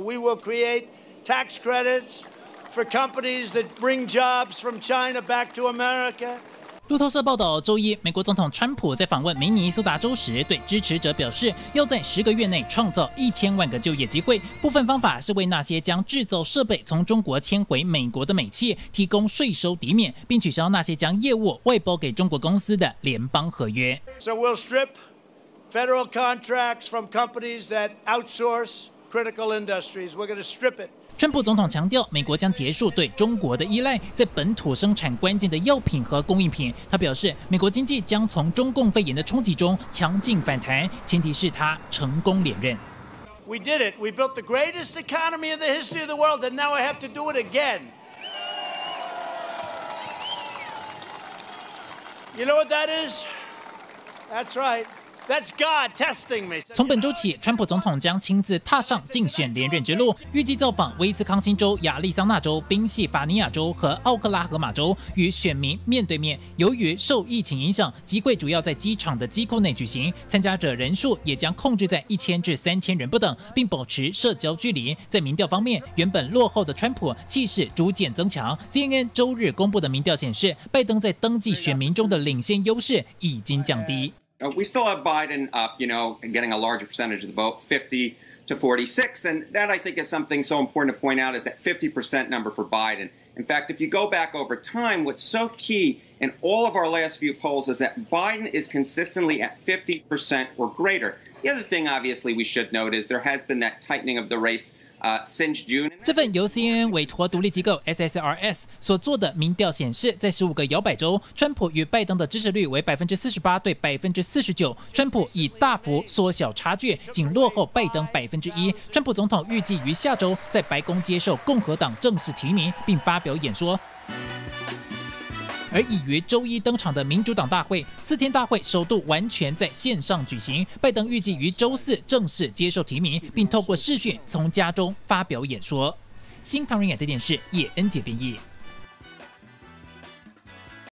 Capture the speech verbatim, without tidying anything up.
We will create tax credits for companies that bring jobs from China back to America. 路透社报道，周一，美国总统川普在访问明尼苏达州时，对支持者表示，要在十个月内创造一千万个就业机会。部分方法是为那些将制造设备从中国迁回美国的美企提供税收抵免，并取消那些将业务外包给中国公司的联邦合约。 So we'll strip federal contracts from companies that outsource critical industries. We're going to strip it. 川普总统强调，美国将结束对中国的依赖，在本土生产关键的药品和供应品。他表示，美国经济将从中共肺炎的冲击中强劲反弹，前提是他成功连任。 We did it. We built the greatest economy in the history of the world, and now I have to do it again. You know what that is? That's right. That's God testing me. 从本周起，川普总统将亲自踏上竞选连任之路，预计造访威斯康星州、亚利桑那州、宾夕法尼亚州和奥克拉荷马州，与选民面对面。由于受疫情影响，集会主要在机场的机库内举行，参加者人数也将控制在一千至三千人不等，并保持社交距离。在民调方面，原本落后的川普气势逐渐增强。C N N 周日公布的民调显示，拜登在登记选民中的领先优势已经降低。 We still have Biden up, you know, getting a larger percentage of the vote, fifty to forty-six. And that, I think, is something so important to point out, is that fifty percent number for Biden. In fact, if you go back over time, what's so key in all of our last few polls is that Biden is consistently at fifty percent or greater. The other thing, obviously, we should note is there has been that tightening of the race Uh, since June. 这份由 C N N 委托独立机构 S S R S 所做的民调显示，在十五个摇摆州，川普与拜登的支持率为百分之四十八对百分之四十九，川普已大幅缩小差距，仅落后拜登百分之一。川普总统预计于下周在白宫接受共和党正式提名，并发表演说。而已于周一登场的民主党大会，四天大会首度完全在线上举行。拜登预计于周四正式接受提名，并透过视讯从家中发表演说。新唐人亚太电视叶恩杰编译。